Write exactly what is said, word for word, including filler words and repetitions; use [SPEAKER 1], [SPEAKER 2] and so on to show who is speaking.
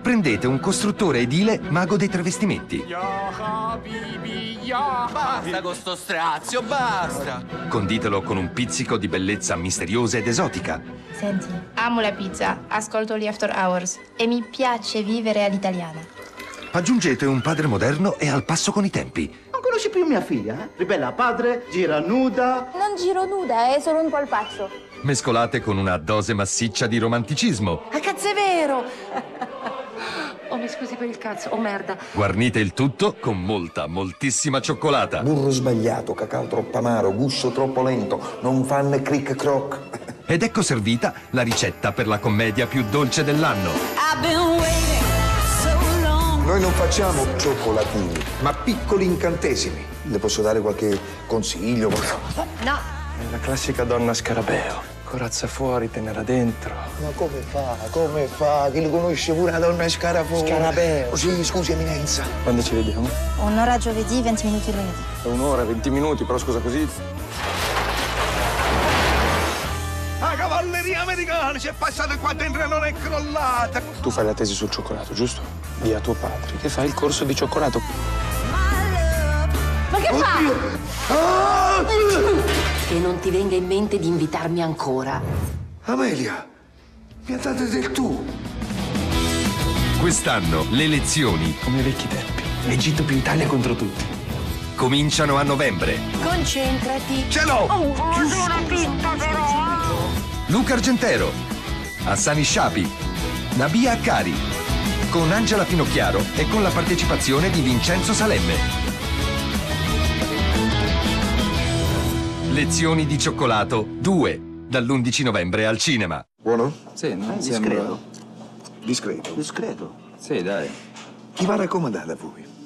[SPEAKER 1] Prendete un costruttore edile mago dei travestimenti.
[SPEAKER 2] Basta con sto strazio, basta!
[SPEAKER 1] Conditelo con un pizzico di bellezza misteriosa ed esotica.
[SPEAKER 3] Senti, amo la pizza, ascolto gli After Hours e mi piace vivere all'italiana.
[SPEAKER 1] Aggiungete un padre moderno e al passo con i tempi.
[SPEAKER 4] Non conosci più mia figlia, eh? Ribella padre, gira nuda.
[SPEAKER 3] Non giro nuda, è solo un polpaccio.
[SPEAKER 1] Mescolate con una dose massiccia di romanticismo.
[SPEAKER 3] Ah, cazzo, è vero!
[SPEAKER 5] Oh, mi scusi per il cazzo, oh merda.
[SPEAKER 1] Guarnite il tutto con molta, moltissima cioccolata.
[SPEAKER 6] Burro sbagliato, cacao troppo amaro, guscio troppo lento, non fanno cric croc.
[SPEAKER 1] Ed ecco servita la ricetta per la commedia più dolce dell'anno.
[SPEAKER 6] Noi non facciamo cioccolatini, ma piccoli incantesimi. Le posso dare qualche consiglio?
[SPEAKER 3] No.
[SPEAKER 7] È la classica donna scarabeo. Corazza fuori, tenera dentro.
[SPEAKER 6] Ma come fa? Come fa? Chi li conosce pure una donna scarabeo?
[SPEAKER 7] Scarabeo.
[SPEAKER 6] Oh, sì, scusi, eminenza.
[SPEAKER 7] Quando ci vediamo?
[SPEAKER 3] Un'ora giovedì, venti minuti lunedì.
[SPEAKER 7] Un'ora, venti minuti, però scusa così.
[SPEAKER 6] La cavalleria americana c'è passata qua dentro e non è crollata.
[SPEAKER 7] Tu fai la tesi sul cioccolato, giusto? Di a tuo padre che fa il corso di cioccolato.
[SPEAKER 3] Ma che
[SPEAKER 6] Oddio. fa? Ah!
[SPEAKER 5] Che non ti venga in mente di invitarmi ancora.
[SPEAKER 6] Amelia, mi ha dato del tu.
[SPEAKER 1] Quest'anno le lezioni
[SPEAKER 7] Come ai vecchi tempi. L'Egitto più Italia contro tutti.
[SPEAKER 1] cominciano a novembre.
[SPEAKER 5] Concentrati.
[SPEAKER 6] Ce l'ho!
[SPEAKER 5] Oh, voglio una pizza però.
[SPEAKER 1] Luca Argentero, Hassani Shapi, Nabia Akkari, con Angela Finocchiaro e con la partecipazione di Vincenzo Salemme. Lezioni di cioccolato due, dall'undici novembre al cinema.
[SPEAKER 6] Buono?
[SPEAKER 7] Sì, non
[SPEAKER 4] Eh,
[SPEAKER 7] sembra...
[SPEAKER 4] discreto.
[SPEAKER 6] Discreto.
[SPEAKER 4] Discreto.
[SPEAKER 7] Sì, dai.
[SPEAKER 6] Chi va raccomandata a voi?